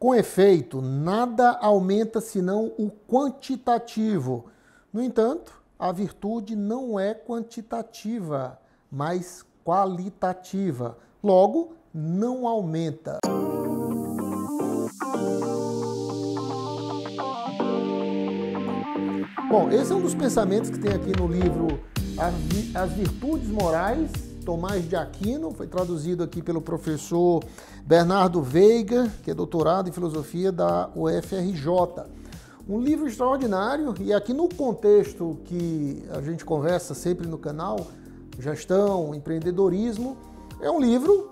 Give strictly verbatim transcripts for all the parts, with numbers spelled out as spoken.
Com efeito, nada aumenta senão o quantitativo. No entanto, a virtude não é quantitativa, mas qualitativa. Logo, não aumenta. Bom, esse é um dos pensamentos que tem aqui no livro As Virtudes Morais, Tomás de Aquino, foi traduzido aqui pelo professor Bernardo Veiga, que é doutorado em filosofia da U F R J. Um livro extraordinário, e aqui no contexto que a gente conversa sempre no canal, gestão, empreendedorismo, é um livro,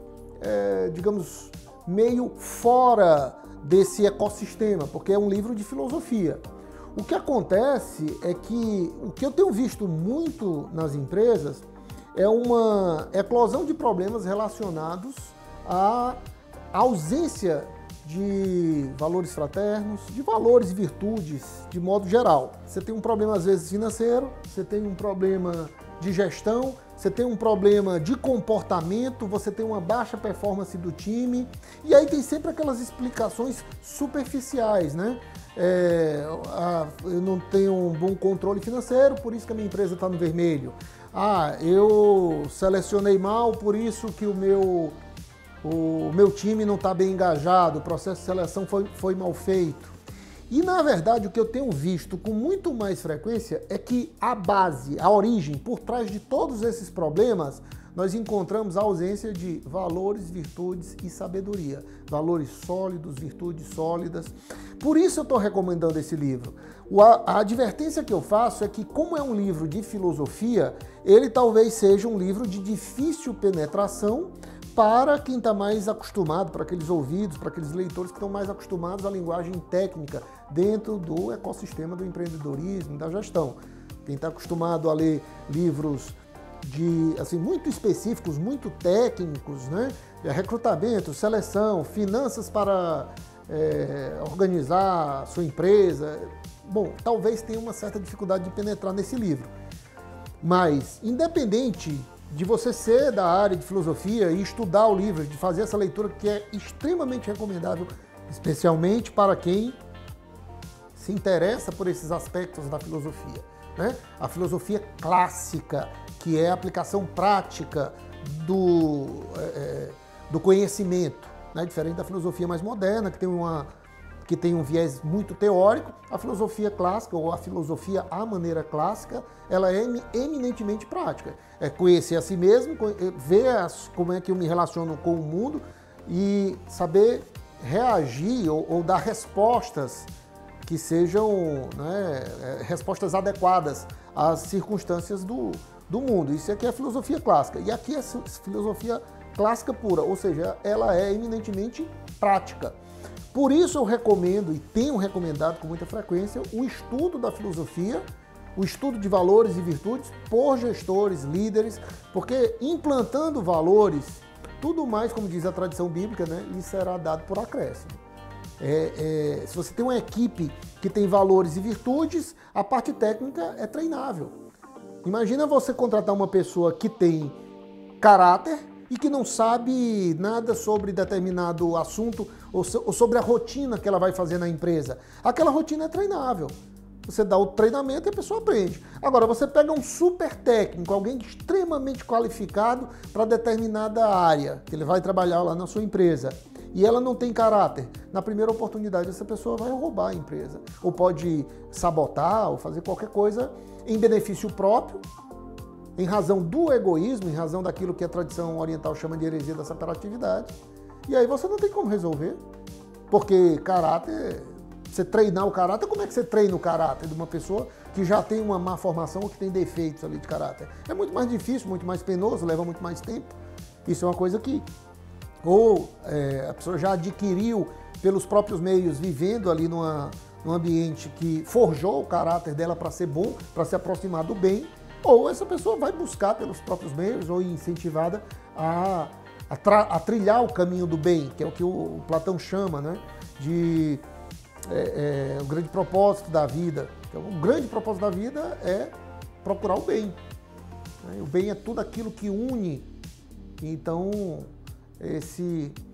é, digamos, meio fora desse ecossistema, porque é um livro de filosofia. O que acontece é que o que eu tenho visto muito nas empresas é uma eclosão de problemas relacionados à ausência de valores fraternos, de valores e virtudes de modo geral. Você tem um problema às vezes financeiro, você tem um problema de gestão, você tem um problema de comportamento, você tem uma baixa performance do time, e aí tem sempre aquelas explicações superficiais, né? É, a, eu não tenho um bom controle financeiro, por isso que a minha empresa está no vermelho. Ah, eu selecionei mal, por isso que o meu, o meu time não está bem engajado, o processo de seleção foi, foi mal feito. E, na verdade, o que eu tenho visto com muito mais frequência é que a base, a origem, por trás de todos esses problemas, nós encontramos a ausência de valores, virtudes e sabedoria. Valores sólidos, virtudes sólidas. Por isso eu estou recomendando esse livro. A advertência que eu faço é que, como é um livro de filosofia, ele talvez seja um livro de difícil penetração para quem está mais acostumado, para aqueles ouvidos, para aqueles leitores que estão mais acostumados à linguagem técnica dentro do ecossistema do empreendedorismo, da gestão. Quem está acostumado a ler livros de, assim, muito específicos, muito técnicos, né? Recrutamento, seleção, finanças para é, organizar a sua empresa. Bom, talvez tenha uma certa dificuldade de penetrar nesse livro. Mas, independente de você ser da área de filosofia e estudar o livro, de fazer essa leitura que é extremamente recomendável, especialmente para quem se interessa por esses aspectos da filosofia, né? A filosofia clássica, que é a aplicação prática do, é, do conhecimento, né? Diferente da filosofia mais moderna, que tem, uma, que tem um viés muito teórico. A filosofia clássica, ou a filosofia à maneira clássica, ela é eminentemente prática. É conhecer a si mesmo, ver as, como é que eu me relaciono com o mundo e saber reagir ou, ou dar respostas que sejam, né, respostas adequadas às circunstâncias do, do mundo. Isso aqui é filosofia clássica. E aqui é filosofia clássica pura, ou seja, ela é eminentemente prática. Por isso eu recomendo e tenho recomendado com muita frequência o estudo da filosofia, o estudo de valores e virtudes por gestores, líderes, porque implantando valores, tudo mais, como diz a tradição bíblica, né, lhe será dado por acréscimo. É, é, se você tem uma equipe que tem valores e virtudes, a parte técnica é treinável. Imagina você contratar uma pessoa que tem caráter e que não sabe nada sobre determinado assunto ou, so, ou sobre a rotina que ela vai fazer na empresa. Aquela rotina é treinável. Você dá o treinamento e a pessoa aprende. Agora, você pega um super técnico, alguém extremamente qualificado para determinada área, que ele vai trabalhar lá na sua empresa, e ela não tem caráter. Na primeira oportunidade, essa pessoa vai roubar a empresa. Ou pode sabotar, ou fazer qualquer coisa em benefício próprio, em razão do egoísmo, em razão daquilo que a tradição oriental chama de heresia da separatividade. E aí você não tem como resolver, porque caráter, você treinar o caráter, como é que você treina o caráter de uma pessoa que já tem uma má formação ou que tem defeitos ali de caráter? É muito mais difícil, muito mais penoso, leva muito mais tempo. Isso é uma coisa que ou é, a pessoa já adquiriu pelos próprios meios, vivendo ali numa, num ambiente que forjou o caráter dela para ser bom, para se aproximar do bem, ou essa pessoa vai buscar pelos próprios meios ou incentivada a, a, tra, a trilhar o caminho do bem, que é o que o, o Platão chama, né, de é, é, o grande propósito da vida. Então, o grande propósito da vida é procurar o bem. Né? O bem é tudo aquilo que une. Então, esse,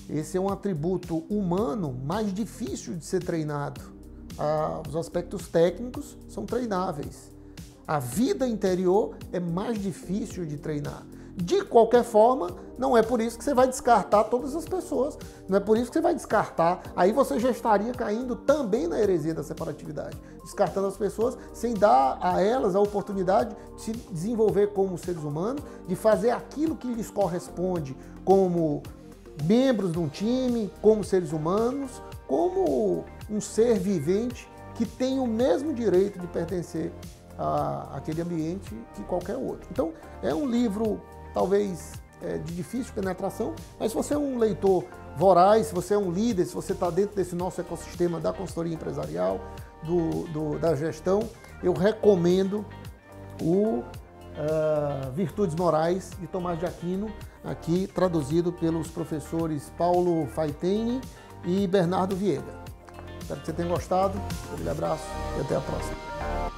esse é um atributo humano mais difícil de ser treinado. Ah, os aspectos técnicos são treináveis. A vida interior é mais difícil de treinar. De qualquer forma, não é por isso que você vai descartar todas as pessoas. Não é por isso que você vai descartar. Aí você já estaria caindo também na heresia da separatividade. Descartando as pessoas sem dar a elas a oportunidade de se desenvolver como seres humanos, de fazer aquilo que lhes corresponde como membros de um time, como seres humanos, como um ser vivente que tem o mesmo direito de pertencer a aquele ambiente que qualquer outro. Então, é um livro talvez é, de difícil penetração, mas se você é um leitor voraz, se você é um líder, se você está dentro desse nosso ecossistema da consultoria empresarial, do, do, da gestão, eu recomendo o uh, Virtudes Morais, de Tomás de Aquino, aqui traduzido pelos professores Paulo Faitene e Bernardo Viega. Espero que você tenha gostado. Um grande abraço e até a próxima.